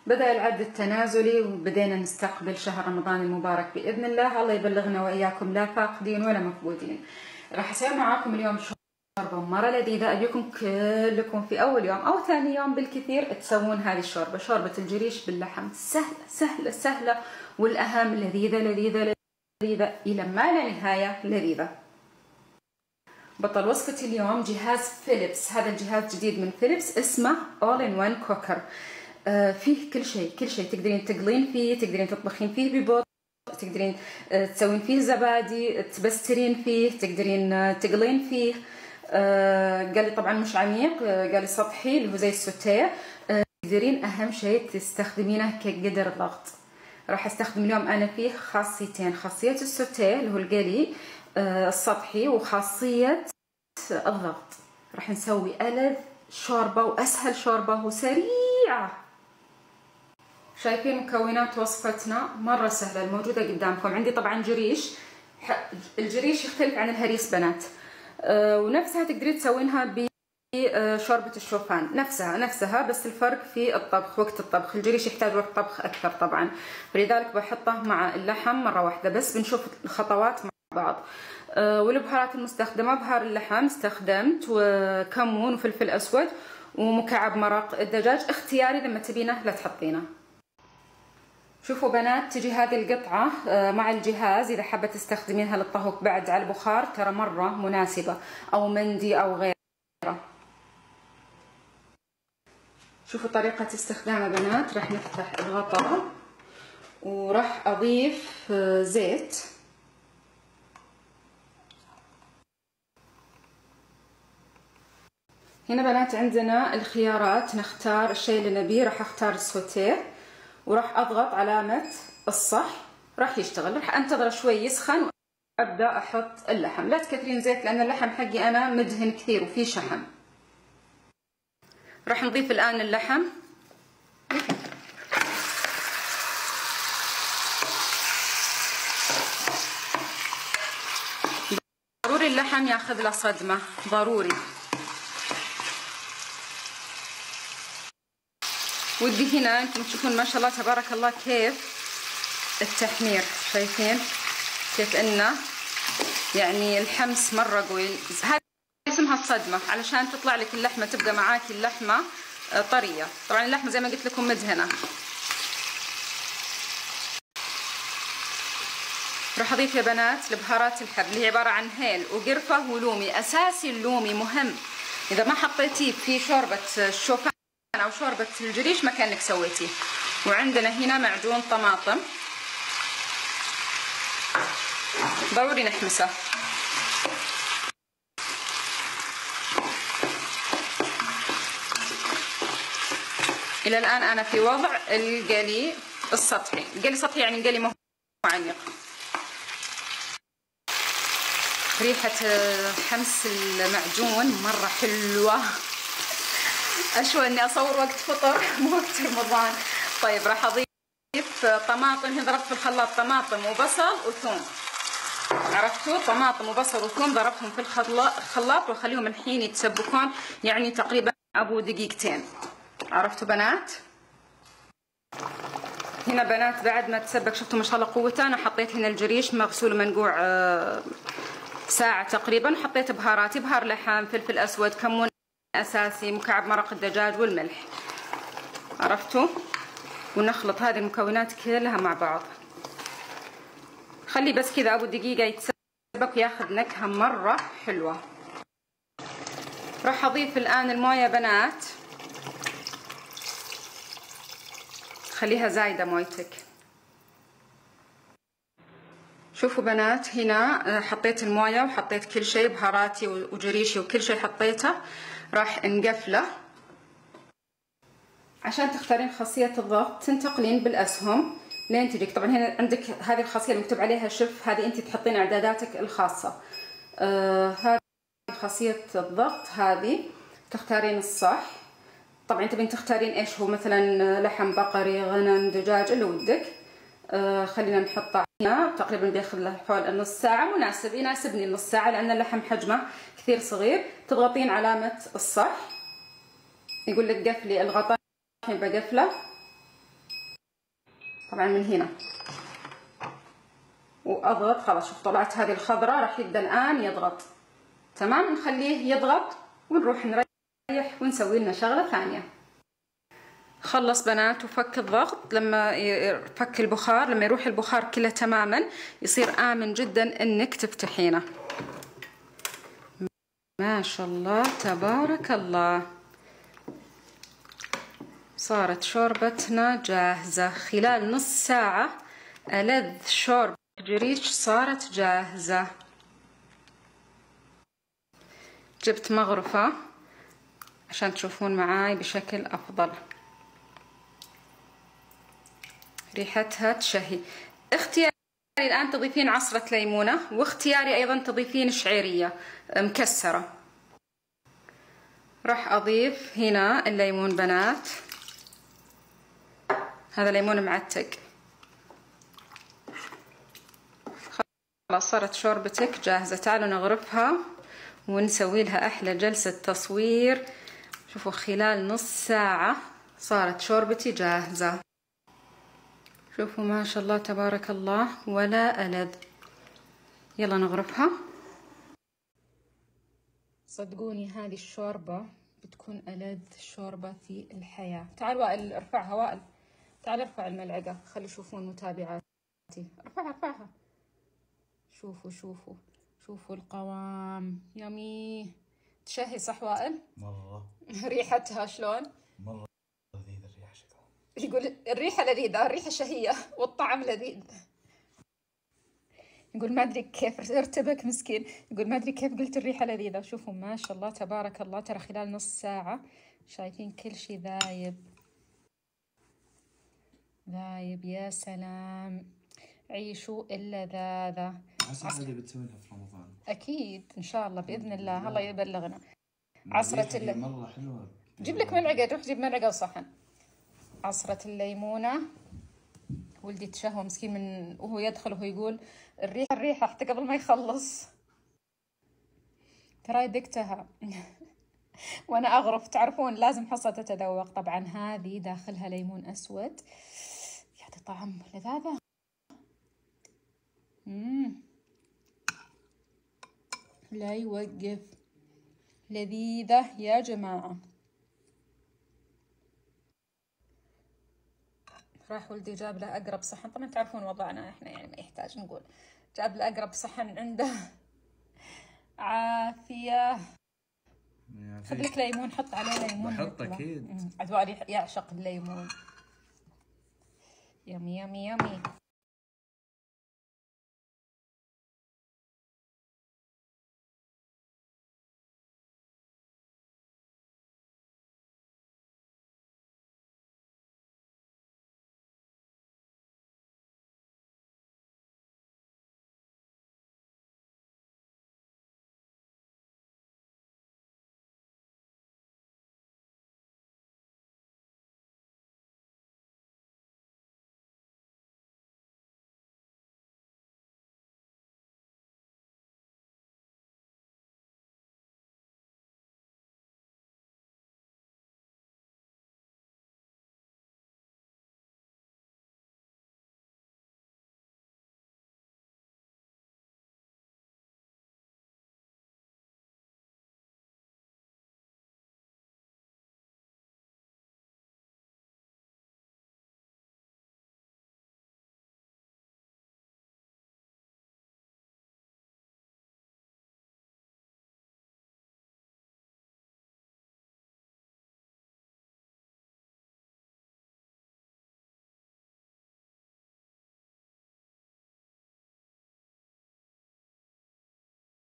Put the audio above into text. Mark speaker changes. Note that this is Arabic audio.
Speaker 1: بدأ العد التنازلي وبدينا نستقبل شهر رمضان المبارك بإذن الله. الله يبلغنا وإياكم لا فاقدين ولا مفقودين. راح أسوي معاكم اليوم شوربة مرة لذيذة. أبيكم كلكم في أول يوم أو ثاني يوم بالكثير تسوون هذه الشوربة، شوربة الجريش باللحم. سهلة سهلة سهلة، والأهم لذيذة لذيذة لذيذة إلى ما لا نهاية لذيذة. بطل وصفة اليوم جهاز فيليبس. هذا الجهاز جديد من فيليبس اسمه All in One Cooker. فيه كل شيء تقدرين تقلين فيه، تقدرين تطبخين فيه ببوط، تقدرين تسوين فيه زبادي، تبسترين فيه، تقدرين تقلين فيه. قال لي طبعا مش عميق، قال لي سطحي اللي هو زي السوتيه. تقدرين اهم شيء تستخدمينه كقدر ضغط. راح استخدم اليوم انا فيه خاصيتين، خاصيه السوتيه اللي هو القلي السطحي، وخاصيه الضغط. راح نسوي ألذ شوربه واسهل شوربه وسريعه. شايفين مكونات وصفتنا مرة سهلة الموجودة قدامكم. عندي طبعا جريش. الجريش يختلف عن الهريس بنات، ونفسها تقدرين تسوينها بشوربة الشوفان، نفسها بس الفرق في الطبخ، وقت الطبخ. الجريش يحتاج وقت طبخ أكثر طبعا، فلذلك بحطه مع اللحم مرة واحدة بس. بنشوف الخطوات مع بعض. والبهارات المستخدمة: بهار اللحم استخدمت وكمون وفلفل أسود ومكعب مرق الدجاج، اختياري لما تبينه لا تحطينه. شوفوا بنات، تجي هذه القطعة مع الجهاز إذا حابة تستخدمينها للطهو بعد على البخار، ترى مرة مناسبة، أو مندي أو غيره. شوفوا طريقة استخدامه بنات. راح نفتح الغطاء وراح أضيف زيت. هنا بنات عندنا الخيارات، نختار الشيء اللي نبيه. راح أختار السوتيه وراح اضغط علامة الصح، راح يشتغل. راح انتظر شوي يسخن وابدا احط اللحم. لا تكثرين زيت لان اللحم حقي انا مدهن كثير وفيه شحم. راح نضيف الان اللحم. ضروري اللحم ياخذ له صدمة، ضروري. ودي هنا انتم تشوفون ما شاء الله تبارك الله كيف التحمير، شايفين كيف انه يعني الحمس مره قوي. هذه اسمها الصدمه، علشان تطلع لك اللحمه، تبقى معاكي اللحمه طريه. طبعا اللحمه زي ما قلت لكم مدهنه. راح اضيف يا بنات البهارات الحب اللي هي عباره عن هيل وقرفه ولومي. اساسي اللومي مهم، اذا ما حطيتيه في شوربه الشوفان او شوربه الجريش ما كانك سويتيه. وعندنا هنا معجون طماطم ضروري نحمسه. الى الان انا في وضع القلي السطحي. القلي السطحي يعني القلي ما هو عميق. ريحه حمس المعجون مره حلوه. اشوى اني اصور وقت فطر مو وقت رمضان. طيب راح اضيف طماطم. هنا ضربت في الخلاط طماطم وبصل وثوم، عرفتوا؟ طماطم وبصل وثوم ضربتهم في الخلاط واخليهم الحين يتسبكون، يعني تقريبا ابو دقيقتين. عرفتوا بنات؟ هنا بنات بعد ما تسبك شفتوا ما شاء الله قوته. انا حطيت هنا الجريش مغسول ومنقوع ساعه تقريبا. حطيت بهاراتي: بهار لحم، فلفل اسود، كمون اساسي، مكعب مرق الدجاج والملح. عرفتوا؟ ونخلط هذه المكونات كلها مع بعض. خلي بس كذا ابو دقيقه يتسبك وياخذ نكهه مره حلوه. راح اضيف الان المويه بنات، خليها زايده مويتك. شوفوا بنات هنا حطيت المويه وحطيت كل شيء، بهاراتي وجريشي وكل شيء حطيته. راح نقفله. عشان تختارين خاصية الضغط تنتقلين بالأسهم لين تجيك. طبعا هنا عندك هذه الخاصية اللي مكتوب عليها شف، هذه انت تحطين اعداداتك الخاصة. هذه خاصية الضغط، هذه تختارين الصح. طبعا تبين تختارين ايش هو، مثلا لحم بقري، غنم، دجاج، اللي ودك. خلينا نحطه هنا تقريبا بياخذ له حول نص ساعة. مناسب، يناسبني نص ساعة لأن اللحم حجمه كثير صغير. تضغطين علامة الصح، يقول لك قفلي الغطاء، الحين بقفله. طبعا من هنا واضغط. خلاص شوف طلعت هذه الخضراء، راح يبدا الان يضغط. تمام، نخليه يضغط ونروح نريح ونسوي لنا شغله ثانيه. خلص بنات وفك الضغط. لما فك البخار، لما يروح البخار كله تماما يصير آمن جدا انك تفتحينه. ما شاء الله تبارك الله، صارت شوربتنا جاهزة خلال نص ساعة. ألذ شوربة جريش صارت جاهزة. جبت مغرفة عشان تشوفون معاي بشكل أفضل. ريحتها تشهي. اختياري الآن تضيفين عصرة ليمونة، واختياري أيضا تضيفين شعيرية مكسرة. راح أضيف هنا الليمون بنات، هذا ليمون معتق. خلاص صارت شوربتك جاهزة. تعالوا نغرفها ونسوي لها أحلى جلسة تصوير. شوفوا خلال نص ساعة صارت شوربتي جاهزة. شوفوا ما شاء الله تبارك الله ولا ألذ. يلا نغرفها. صدقوني هذه الشوربة بتكون ألذ شوربة في الحياة. تعال وائل ارفعها، وائل تعال ارفع الملعقة خلي يشوفون متابعاتي. ارفعها. شوفوا شوفوا شوفوا القوام، يمي. تشهي صح وائل؟ مرة. ريحتها شلون؟ مرة لذيذة الريحة شكلها. يقول الريحة لذيذة، الريحة شهية والطعم لذيذ. يقول ما ادري كيف ارتبك مسكين، يقول ما ادري كيف قلت الريحه لذيذه. شوفوا ما شاء الله تبارك الله، ترى خلال نص ساعه شايفين كل شيء ذايب. يا سلام، عيشوا اللذاذه.
Speaker 2: عسى اللي بتسوينها في رمضان
Speaker 1: اكيد ان شاء الله باذن الله، الله يبلغنا. عصره
Speaker 2: مره حلوه.
Speaker 1: جيب لك ملعقه، تروح تجيب ملعقه وصحن. عصره الليمونه. ولدي تشهوى مسكين من وهو يدخل وهو يقول الريحة حتى قبل ما يخلص. ترى دقتها وانا اغرف. تعرفون لازم حصة تتذوق. طبعا هذه داخلها ليمون اسود يعطي طعم لذاذة. لا يوقف، لذيذة يا جماعة. راح ولدي جاب له أقرب صحن. طبعا تعرفون وضعنا احنا يعني ما يحتاج نقول. جاب له أقرب صحن عنده. عافية. خذ لك ليمون، حط عليه ليمون.
Speaker 2: بحط أكيد.
Speaker 1: عدواني يعشق الليمون. يمي يمي يمي.